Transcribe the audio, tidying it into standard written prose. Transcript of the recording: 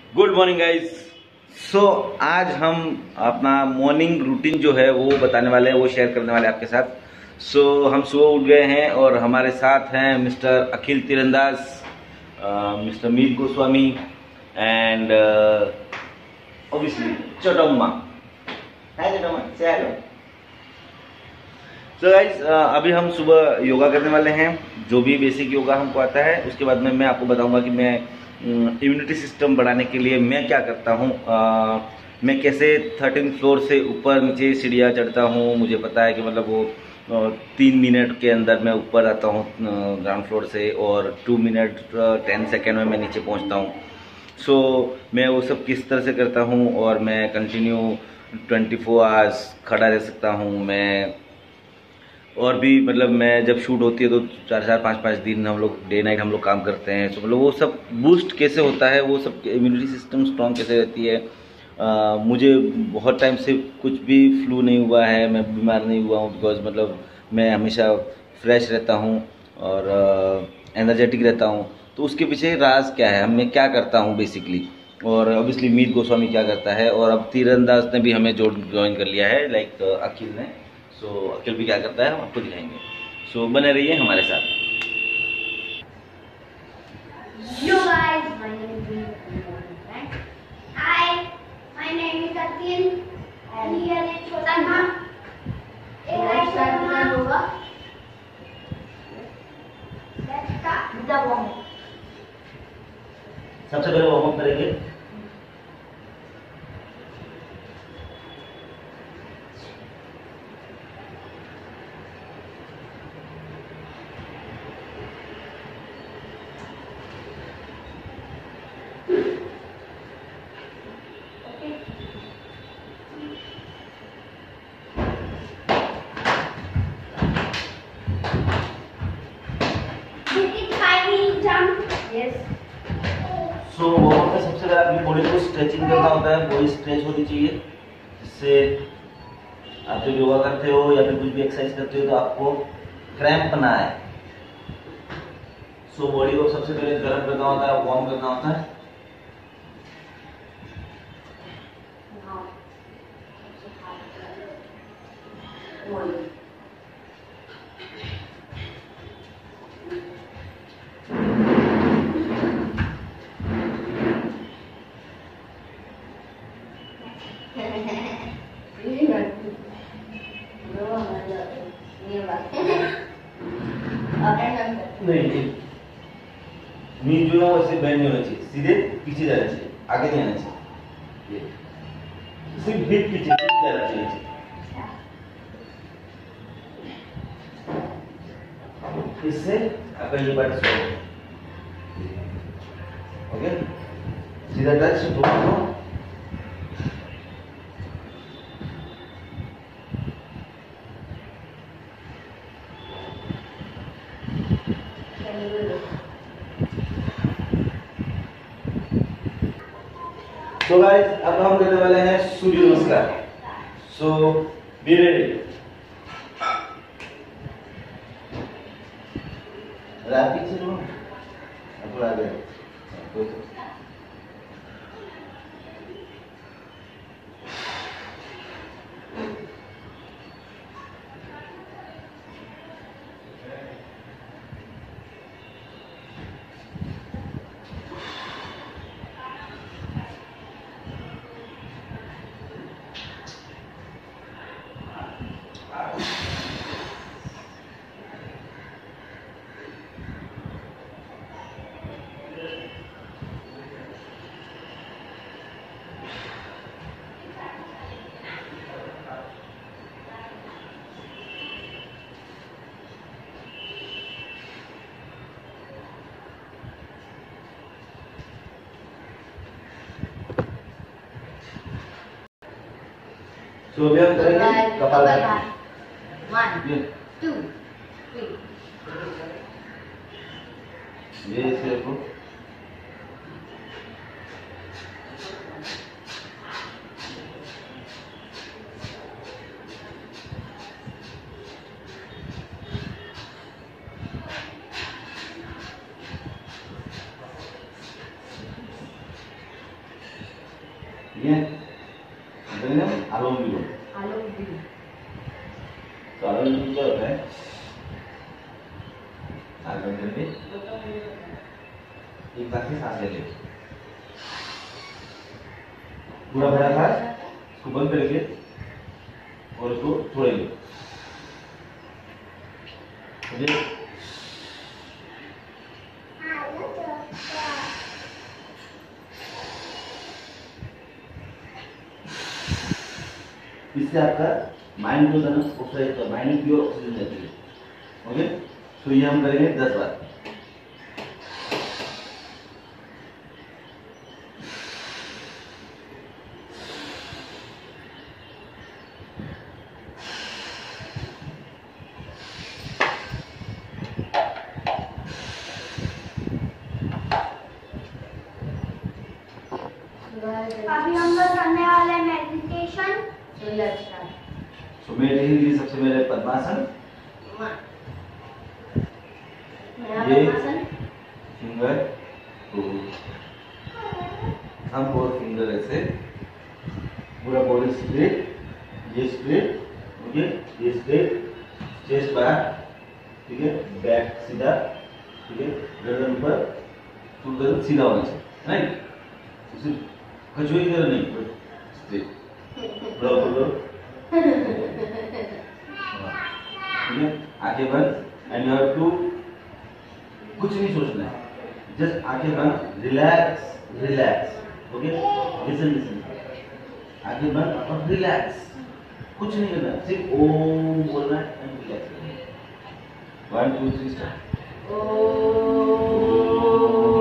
Good morning guys. सो आज हम अपना मॉर्निंग रूटीन जो है वो बताने वाले हैं, वो शेयर करने वाले हैं आपके साथ। सो हम सुबह उठ गए हैं और हमारे साथ हैं mister Akhil Tirandaz, mister Meet Goswami and obviously Chatamma. Hi Chatamma, से हेलो। सो गाइज अभी हम सुबह योगा करने वाले हैं, जो भी बेसिक योगा हमको आता है। उसके बाद में मैं आपको बताऊंगा कि मैं इम्यूनिटी सिस्टम बढ़ाने के लिए मैं क्या करता हूँ। मैं कैसे 13 फ्लोर से ऊपर नीचे सीढ़ियाँ चढ़ता हूँ। मुझे पता है कि मतलब वो 3 मिनट के अंदर मैं ऊपर आता हूँ ग्राउंड फ्लोर से, और 2 मिनट 10 सेकेंड में मैं नीचे पहुँचता हूँ। सो मैं वो सब किस तरह से करता हूँ, और मैं कंटिन्यू 24 आवर्स खड़ा रह सकता हूँ मैं। और भी मतलब मैं जब शूट होती है तो 4-4 5-5 दिन हम लोग डे नाइट हम लोग काम करते हैं। तो मतलब वो सब बूस्ट कैसे होता है, वो सब इम्यूनिटी सिस्टम स्ट्रॉन्ग कैसे रहती है। मुझे बहुत टाइम से कुछ भी फ्लू नहीं हुआ है, मैं बीमार नहीं हुआ हूँ, बिकॉज मतलब मैं हमेशा फ्रेश रहता हूँ और एनर्जेटिक रहता हूँ। तो उसके पीछे राज क्या है, मैं क्या करता हूँ बेसिकली, और ऑब्वियसली मीत गोस्वामी क्या करता है, और अब तीरंदाज ने भी हमें ज्वाइन कर लिया है, लाइक अखिल ने। सो अखिल भी क्या करता है हम आपको दिखाएंगे। सो बने रहिए हमारे साथ। Yo guys, my name is Vinod. Hi, my name is Akhil. And here is Chotanma. Let's start the yoga. Let's start the warm. सबसे पहले वार्म अप करेंगे। Yes. सो वार्म अप में सबसे पहले अपनी बॉडी को स्ट्रेचिंग करना होता है। बॉडी स्ट्रेच होनी चाहिए, जिससे आप जब योगा करते हो या फिर कुछ भी एक्सरसाइज करते हो तो आपको क्रैम्प ना आए। सो बॉडी को सबसे पहले गर्म करना होता है, वार्म करना होता है। नहीं, नीज जो है वैसे बेंड नहीं होना चाहिए, सीधे पीछे जाना चाहिए, आगे नहीं आना चाहिए। ये सिर्फ हिप पीछे जाना चाहिए। इससे आपका ये पार्ट सॉल्व। ओके, सीधा टच दोनों। तो गाइस अब हम करने वाले हैं Surya Namaskar. So be ready. पीछे लो, अब आगे। तो अभी हम करेंगे कपालभाति। 1 2 3। ये इसे रखो। ठीक है, आलोम विलोम। तो आलोम विलोम क्या होता है? आलोम करके एक बार से सांस ले ले, पूरा भरा सांस इसको बंद करके और इसको छोड़ेंगे। इससे आपका माइंड जो है ना ऑक्सीजन, माइंड में प्योर ऑक्सीजन जाती है। ओके, तो ये हम करेंगे 10 बार। अभी हम लोग करने वाले मेडिटेशन। सो मेडिटेशन के लिए सबसे पहले पद्मासन, ये फिंगर टू हम 4 फिंगर ऐसे पूरा बॉडी स्ट्रेट, ये स्ट्रेट, ओके, ये स्ट्रेट, चेस्ट बाहर, ठीक है, बैक सीधा, ठीक है, गर्दन ऊपर, शोल्डर सीधा होना चाहिए, राइट। सिर्फ खजूरी की तरह नहीं, स्ट्रेट, बराबर, ठीक है, आंखें बंद एंड यू हैव टू कुछ नहीं सोचना है, जस्ट आंखें बंद, relax relax, okay, listen listen, आंखें बंद और रिलैक्स, कुछ नहीं करना, सिर्फ ओम बोलना है एंड रिलैक्स करना है। 1 2 3 स्टार्ट। ओम